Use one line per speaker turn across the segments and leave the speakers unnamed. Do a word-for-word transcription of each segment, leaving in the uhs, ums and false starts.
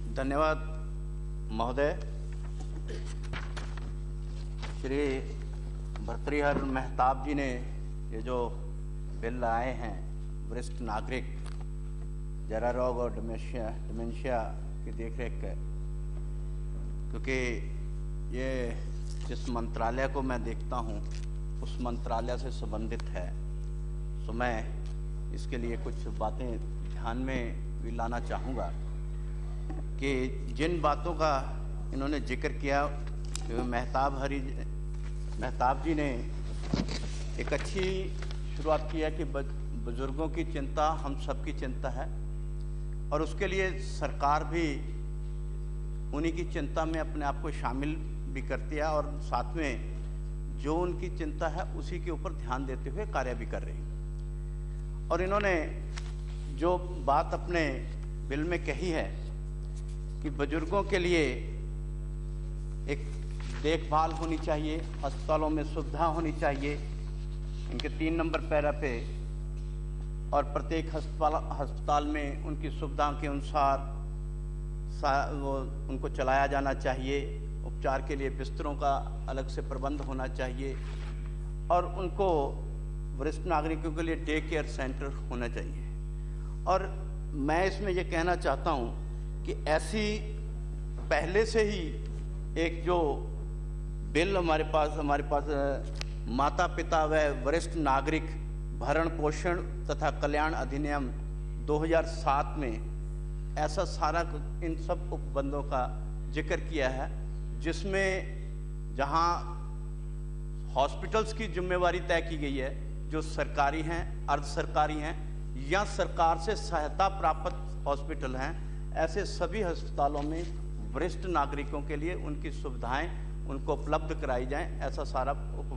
धन्यवाद महोदय। श्री भर्तृहरि मेहताब जी ने ये जो बिल लाए हैं वरिष्ठ नागरिक जरा रोग और डिमेंशिया डिमेंशिया की देखरेख का, क्योंकि ये जिस मंत्रालय को मैं देखता हूँ उस मंत्रालय से संबंधित है, तो मैं इसके लिए कुछ बातें ध्यान में भी लाना चाहूँगा कि जिन बातों का इन्होंने जिक्र किया, मेहताब हरि मेहताब जी ने एक अच्छी शुरुआत की है कि बुजुर्गों की चिंता हम सबकी चिंता है और उसके लिए सरकार भी उन्हीं की चिंता में अपने आप को शामिल भी करती है और साथ में जो उनकी चिंता है उसी के ऊपर ध्यान देते हुए कार्य भी कर रही है। और इन्होंने जो बात अपने बिल में कही है कि बुजुर्गों के लिए एक देखभाल होनी चाहिए, अस्पतालों में सुविधा होनी चाहिए, इनके तीन नंबर पैरा पे, और प्रत्येक अस्पताल अस्पताल में उनकी सुविधाओं के अनुसार वो उनको चलाया जाना चाहिए, उपचार के लिए बिस्तरों का अलग से प्रबंध होना चाहिए और उनको वरिष्ठ नागरिकों के लिए डे केयर सेंटर होना चाहिए। और मैं इसमें ये कहना चाहता हूँ कि ऐसी पहले से ही एक जो बिल हमारे पास हमारे पास माता पिता व वरिष्ठ नागरिक भरण पोषण तथा कल्याण अधिनियम दो हज़ार सात में ऐसा सारा इन सब उपबंधों का जिक्र किया है, जिसमें जहां हॉस्पिटल्स की जिम्मेवारी तय की गई है, जो सरकारी हैं, अर्ध सरकारी हैं या सरकार से सहायता प्राप्त हॉस्पिटल हैं, ऐसे सभी अस्पतालों में वरिष्ठ नागरिकों के लिए उनकी सुविधाएं उनको उपलब्ध कराई जाएं, ऐसा सारा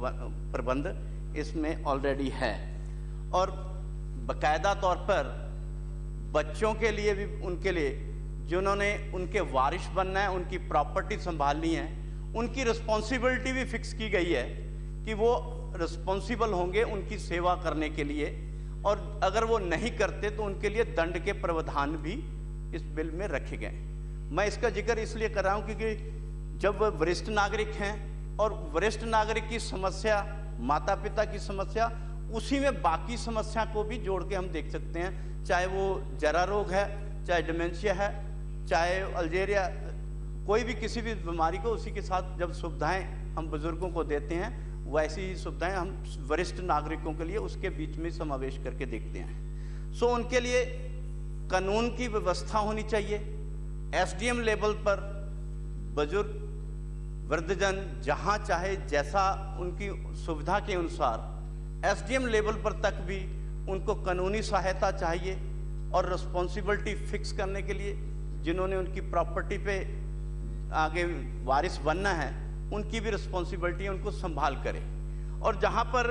प्रबंध इसमें ऑलरेडी है। और बाकायदा तौर पर बच्चों के लिए भी, उनके लिए जिन्होंने उनके वारिस बनना है, उनकी प्रॉपर्टी संभालनी है, उनकी रिस्पॉन्सिबिलिटी भी फिक्स की गई है कि वो रिस्पॉन्सिबल होंगे उनकी सेवा करने के लिए, और अगर वो नहीं करते तो उनके लिए दंड के प्रावधान भी इस बिल में रखे गए। मैं इसका जिक्र इसलिए कर रहा हूं क्योंकि जब वरिष्ठ नागरिक हैं और वरिष्ठ नागरिक की समस्या, माता पिता की समस्या, उसी में बाकी समस्या को भी जोड़ के हम देख सकते हैं, चाहे वो जरा रोग है, चाहे डिमेंशिया है, चाहे अल्जीरिया, कोई भी किसी भी बीमारी को उसी के साथ जब सुविधाएं हम बुजुर्गों को देते हैं, वैसी ही सुविधाएं हम वरिष्ठ नागरिकों के लिए उसके बीच में समावेश करके देखते हैं। सो उनके लिए कानून की व्यवस्था होनी चाहिए। एसडीएम लेवल पर बुजुर्ग वृद्धजन जहां चाहे जैसा उनकी सुविधा के अनुसार एसडीएम लेवल पर तक भी उनको कानूनी सहायता चाहिए और रिस्पॉन्सिबिलिटी फिक्स करने के लिए जिन्होंने उनकी प्रॉपर्टी पे आगे वारिस बनना है उनकी भी रिस्पॉन्सिबिलिटी उनको संभाल करे। और जहां पर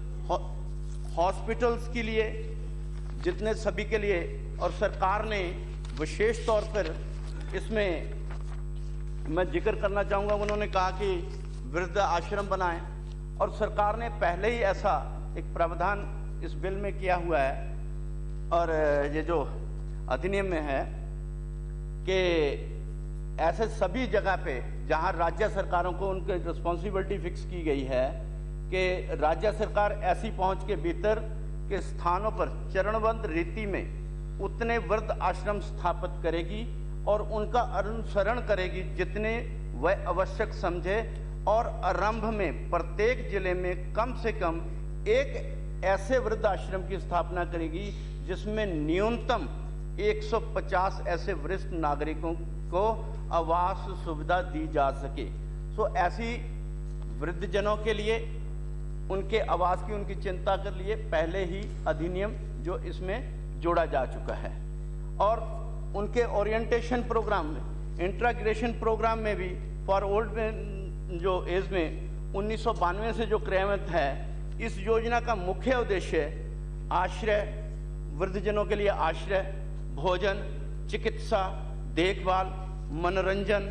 हॉस्पिटल्स के लिए जितने सभी के लिए, और सरकार ने विशेष तौर पर इसमें मैं जिक्र करना चाहूँगा, उन्होंने कहा कि वृद्ध आश्रम बनाएं, और सरकार ने पहले ही ऐसा एक प्रावधान इस बिल में किया हुआ है और ये जो अधिनियम में है कि ऐसे सभी जगह पे जहां राज्य सरकारों को उनकी रिस्पॉन्सिबिलिटी फिक्स की गई है कि राज्य सरकार ऐसी पहुंच के भीतर के स्थानों पर चरणबद्ध रीति में उतने वृद्ध आश्रम स्थापित करेगी और उनका अनुसरण करेगी जितने वह आवश्यक समझे, और आरंभ में प्रत्येक जिले में कम से कम एक ऐसे वृद्ध आश्रम की स्थापना करेगी जिसमें न्यूनतम एक सौ पचास ऐसे वरिष्ठ नागरिकों को आवास सुविधा दी जा सके। सो ऐसी वृद्धजनों के लिए उनके आवास की उनकी चिंता कर लिए पहले ही अधिनियम जो इसमें जोड़ा जा चुका है। और उनके ओरिएंटेशन प्रोग्राम में, इंट्राग्रेशन प्रोग्राम में भी फॉर ओल्ड में जो एज में उन्नीस सौ बानवे से जो क्रियान्वित है, इस योजना का मुख्य उद्देश्य आश्रय, वृद्धजनों के लिए आश्रय, भोजन, चिकित्सा, देखभाल, मनोरंजन,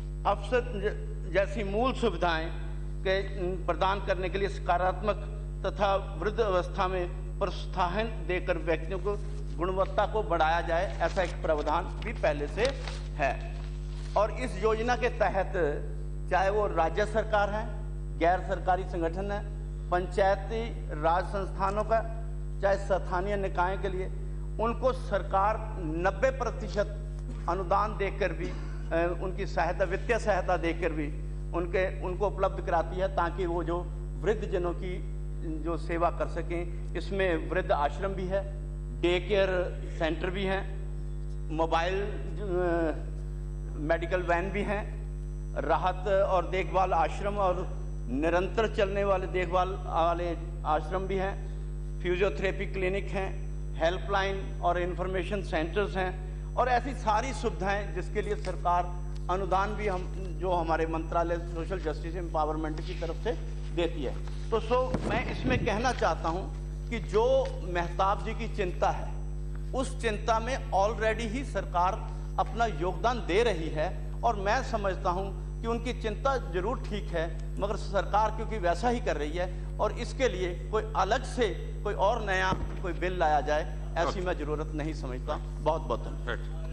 अवसर जैसी मूल सुविधाएं के प्रदान करने के लिए सकारात्मक तथा वृद्ध अवस्था में प्रोत्साहन देकर व्यक्तियों को गुणवत्ता को बढ़ाया जाए, ऐसा एक प्रावधान भी पहले से है। और इस योजना के तहत चाहे वो राज्य सरकार है, गैर सरकारी संगठन है, पंचायती राज संस्थानों का, चाहे स्थानीय निकाय के लिए, उनको सरकार नब्बे प्रतिशत अनुदान देकर भी, उनकी सहायता, वित्तीय सहायता देकर भी उनके उनको उपलब्ध कराती है, ताकि वो जो वृद्ध जनों की जो सेवा कर सकें। इसमें वृद्ध आश्रम भी है, डे केयर सेंटर भी हैं, मोबाइल मेडिकल वैन भी हैं, राहत और देखभाल आश्रम और निरंतर चलने वाले देखभाल वाले आश्रम भी हैं, फिजियोथेरेपी क्लिनिक हैं, हेल्पलाइन और इंफॉर्मेशन सेंटर्स हैं, और ऐसी सारी सुविधाएं जिसके लिए सरकार अनुदान भी हम जो हमारे मंत्रालय सोशल जस्टिस एम्पावरमेंट की तरफ से देती है। तो सो मैं इसमें कहना चाहता हूं कि जो मेहताब जी की चिंता है, उस चिंता में ऑलरेडी ही सरकार अपना योगदान दे रही है, और मैं समझता हूं कि उनकी चिंता जरूर ठीक है, मगर सरकार क्योंकि वैसा ही कर रही है, और इसके लिए कोई अलग से कोई और नया कोई बिल लाया जाए, ऐसी मैं जरूरत नहीं समझता। बहुत बहुत धन्यवाद।